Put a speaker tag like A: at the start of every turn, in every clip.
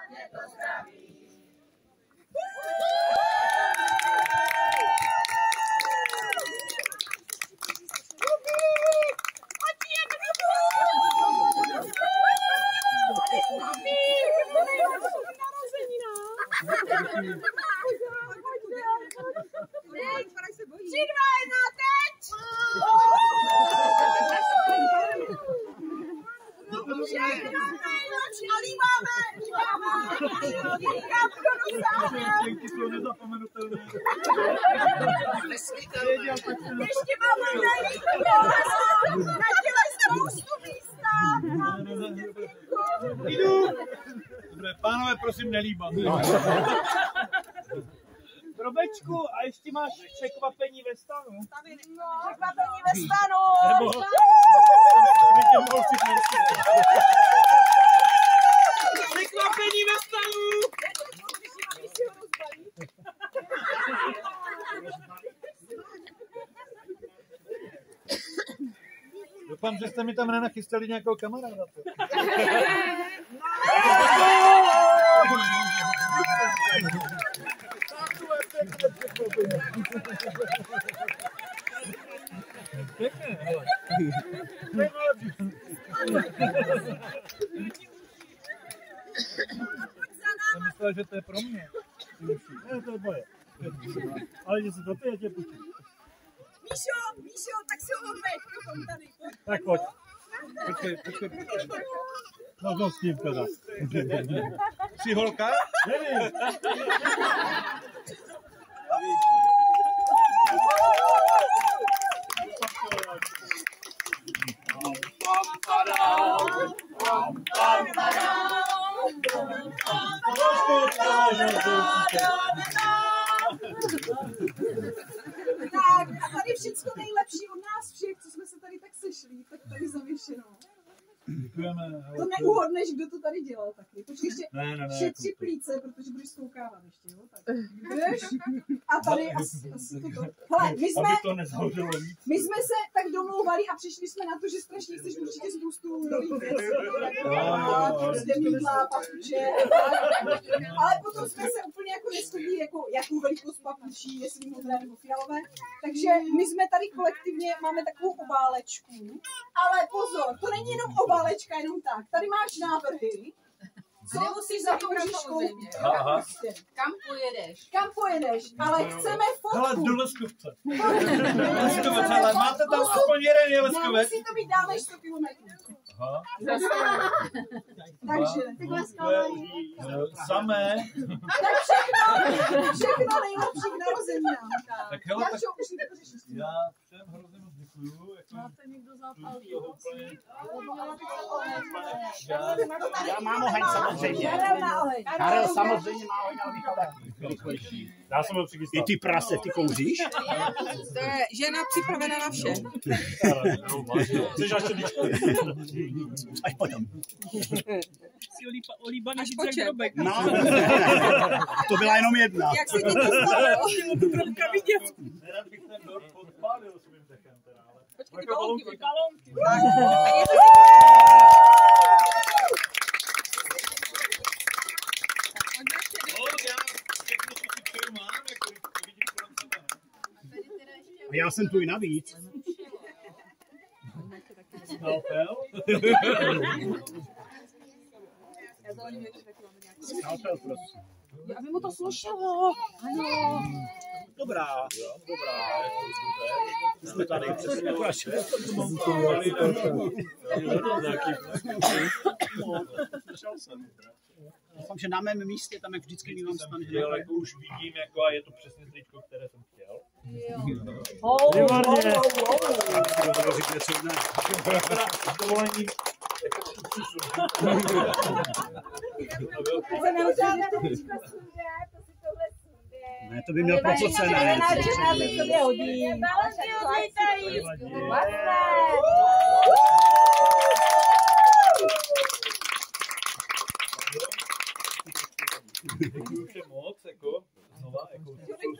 A: tě to zdraví.
B: Ještě máme na těle spoustu místa.
C: Jdu. Dobré, pánové, prosím, nelíbám. Pro Bečku, a ještě máš překvapení ve stanu.
B: Překvapení ve stanu.
C: Nebo... Překvapení ve stanu. Doufám, že jste mi tam nenachystali nějakou kamaráda. Jsem myslel, že to je pro mě. Ne, to je moje. Ale když se to ty, já tě půjčím.
B: Míšo, tak si ho odveď tady.
C: Tak pojď. Počkej. No s tím teda. Jsi holka? Nevím.
B: Tak a tady všechno nejlepší od nás všech, co jsme se tady tak sešli, tak tady zavěšeno.
C: Děkujeme.
B: To neuhodneš, kdo to tady dělal taky. Počkej ještě
C: Ne,
B: šetři plíce, protože budeš stoukávat ještě, jo? Tak. Budeš? A tady asi toto. Hele, my jsme se tak domlouvali a přišli jsme na to, že strašně chceš určitě spoustu nových věcí. Prostě mýdla, papuče. Ale potom jsme se úplně jako neschodili, jako jakou velikost papučí, jestli modré nebo fialové. Takže my jsme tady kolektivně, máme takovou obálečku. Ale pozor, to není jenom obálečka, jenom tak. Tady máš návrhy. Co musíš za to můžeš koupit. Kam pojedeš? Ale chceme fotku.
C: Hele, do Leskovce. Leskovec, ale máte tam aspoň jeden leskovec?
B: Musí to být dál než 100 kilometrů.
C: Aha.
B: Takže,
C: samé.
B: Tak všechno nejlepší k narozeninám.
C: Tak hele, tak
B: to řešit.
C: já všem hrozně moc děkuju.
B: Máte někdo zápalí?
D: Já mám oheň samozřejmě. Karel samozřejmě má oheň, ale taky.
C: Já jsem byl přichystal.
D: I ty prase, ty kouříš?
B: To je žena připravená na vše.
C: Chceš až čeličku?
D: Až potom.
C: Jsi olíbaný židrek.
D: No, to byla jenom jedna.
B: Jak si to stalo?
C: Nerad bych ten dort podpálil svým dechem teda, ale...
B: Počkej, ty balónky.
D: A já jsem tu i navíc.
C: Skalpel?
D: Skalpel, prosím.
B: Aby mu to slušelo. Ano.
D: Dobrá. Jsme tady přesně akorát doufám, že na mém místě tam, jak vždycky mývám stan, že
C: jako už vidím, jako a je to přesně tričko, které jsem chtěl.
D: Výborně.
C: Dovolení.
D: Ne, to by měl propocené.
C: Děkuji všem moc, jako znova, jako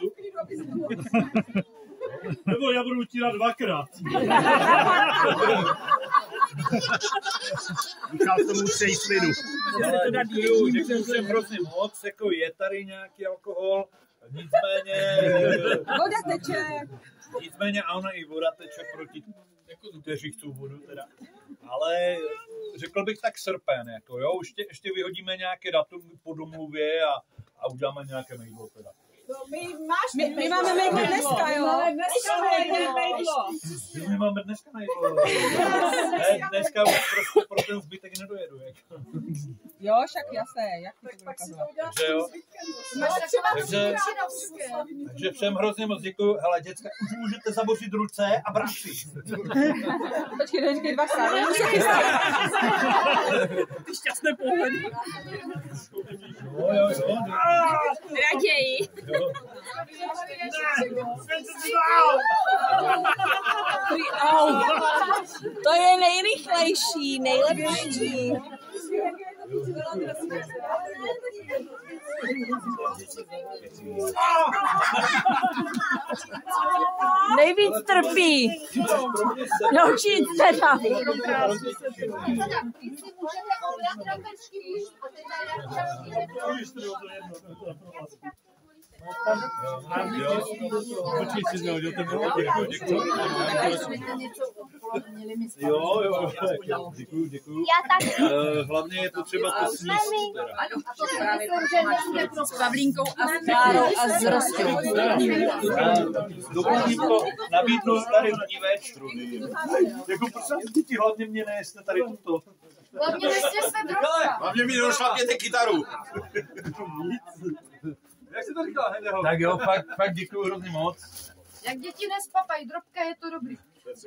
C: nebo já budu utírat dvakrát.
D: Michal tomu přeji slidu.
C: Děkuju všem hrozně moc, jako je tady nějaký alkohol, nicméně...
B: Voda teče.
C: Nicméně ano, i voda teče proti, kteří chcou vodu teda. Ale řekl bych tak srpen, jako jo, ještě vyhodíme nějaké datum po domluvě a uděláme nějaké mejdlo teda.
B: My máme mejdlo dneska, jo?
C: My máme dneska mejdlo. Ne, dneska už prostě pro ten zbytek nedojedu. Jako.
B: Jo, však jasné, jak to bude ukazovat.
C: Takže jo. Takže všem hrozně moc děkuju. Hele, děcka, už můžete zabořit ruce a brát si.
B: Počkej, dvakrát.
A: Ty šťastné pohledy.
C: Jo.
A: Raději. To je nejrychlejší, nejlepší. Nejvíc trpí. Naučit teda.
C: Děkuju. Hlavně je potřeba to sníst.
A: S Pavlínkou a s Klárou a s Rostou.
C: Dovolím to nabídnout tady v večeru. Jako prosím, děti, hlavně mě nejste tady toto.
E: Hlavně nejste se drobka.
D: Hlavně mi došlapněte kytaru.
C: Jak jsi to říkal, Hendeho? Tak jo, fakt děkuju hrozně moc.
E: Jak děti nespapají drobka, je to dobrý.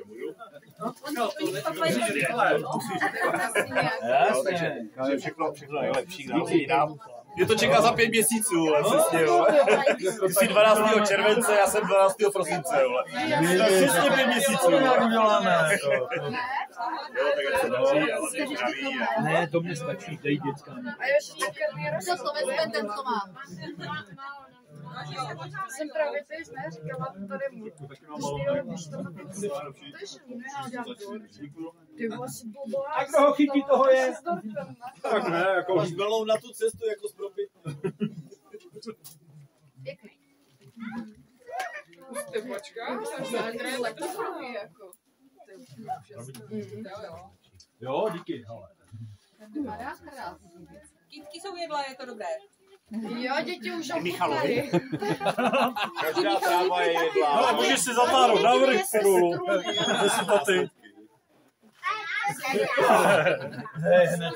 C: Jasně.
D: Všechno nejlepší. Mě to čeká za 5 měsíců, přesně, jo. Ty jsi 12. července, já jsem 12. prosince, jo. Přesně 5 měsíců.
C: Ne, to mě stačí, dej děcka.
E: A ještě to vezme ten, co mám. Jsem právě teď neříkala, tady mu. Ty vlastně blbá.
C: A kdo ho chytí, toho je.
D: Tak ne, jako hýbelou na tu cestu, jako z propy.
E: Pěkný.
C: Jo, díky.
B: Kytky jsou jedla, je to dobré.
E: Jo, děti už
D: Michalovi. Každá tráva je jedlá.
C: Ale můžeš si zatáhnout na vrch spolu. Zase to ty. Hned.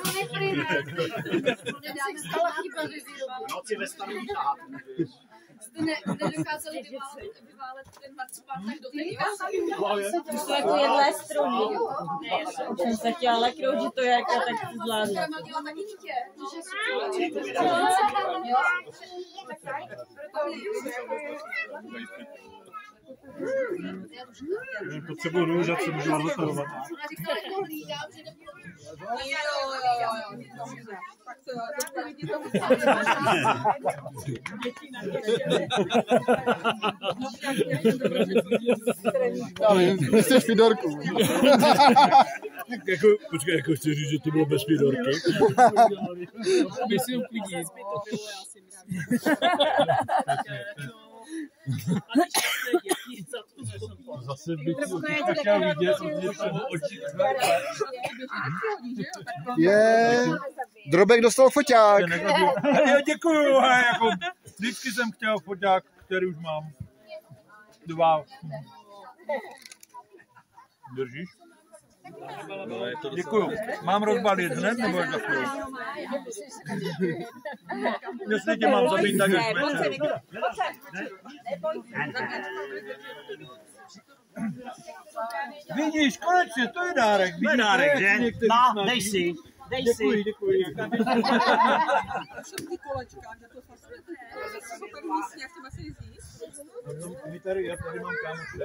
D: V noci ve stavu tahat.
E: Jste nedokázali vyválet ten marcipán tak do té
A: To jsou jako jedlé struny. Jsem se chtěla leknout, že to je jako tak zvládnu.
C: Potřebuji nůž, ať se můžu rozhodovat.
F: Nechceš Fidorku.
C: Počkej, jako chci říct, že to bylo bez Fidorky.
A: Aby si uklidnil.
C: Zase bych to chtěl vidět, protože jsem očí.
F: Drobek dostal foťák.
C: Jo, děkuju, jako vždycky jsem chtěl foťák, který už mám. 2. Držíš? Děkuju. Mám rozbalit hned, nebo je to chvíli? Jestli tě mám zabít, tak až večer. Vidíš, konečně, to je dárek.
D: To je dárek, že? No, dej si.
C: Děkuji, děkuji. Já tady mám kámoše.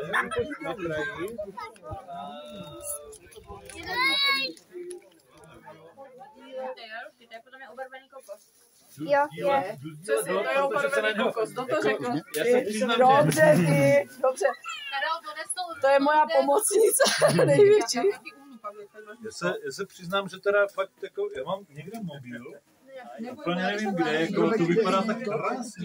E: To je potom obarvený kokos.
B: Jo, je.
E: To je obarvený kokos, to řekl.
B: Dobře, ty. Dobře. To je moja pomocnice největší.
C: Já se přiznám, že teda fakt jako, já mám někde mobil, úplně nevím kde, jako to vypadá tak krásně.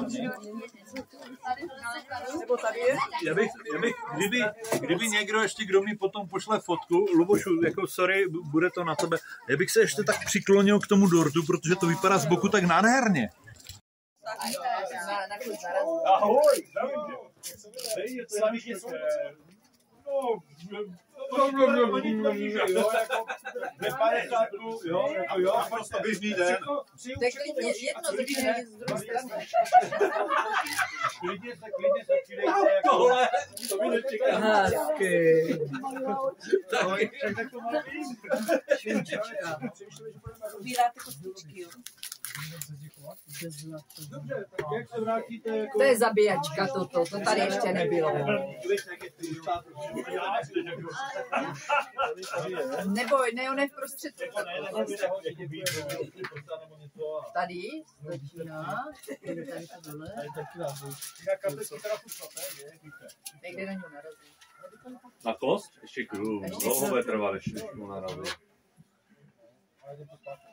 C: Kdyby někdo ještě, kdo mi potom pošle fotku, Lubošu, jako sorry, bude to na tebe, já bych se ještě tak přiklonil k tomu dortu, protože to vypadá z boku tak nádherně. Ahoj, zdravím tě. Jo, prostě běžný den.
E: Tak klidně jedno, to je z druhé strany.
C: Klidně se přidejte. Tohle, to mi nečeká.
A: Hezky.
C: Tak to má být.
A: Švinčička.
B: Ubíráte kostičky, jo?
C: Dobře, tak jak se vrátíte jako...
E: To je zabíjačka toto, to tady ještě nebylo. Neboj, ne, on je v prostředku. Tady začíná. Tady to dole. Někde na něj narazí.
D: Na kost? Ještě kruh. Dlouho bude trvat, než mu narazí.